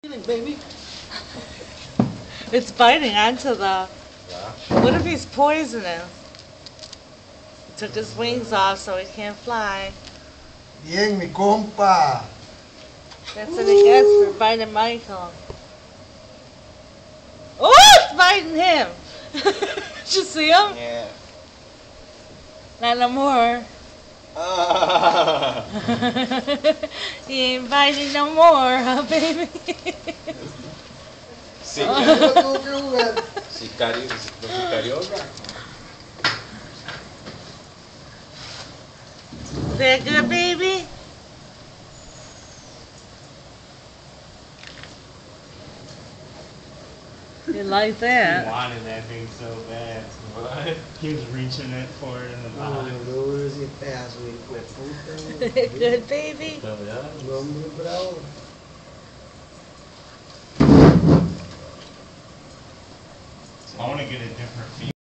Baby. It's biting onto the... Yeah. What if he's poisonous? He took his wings off so he can't fly. Bien, mi compa. That's what he gets for biting Michael. Oh, it's biting him! Did you see him? Yeah. Not no more. Ah. He ain't biting no more, huh, baby? Sicario. Is that good, baby? You like He that? wanted that thing so bad. What? He was reaching it for it in the box. Luz e pés, minha puta. Good, baby? So, yeah. Vamos bravo. I want to get a different feel.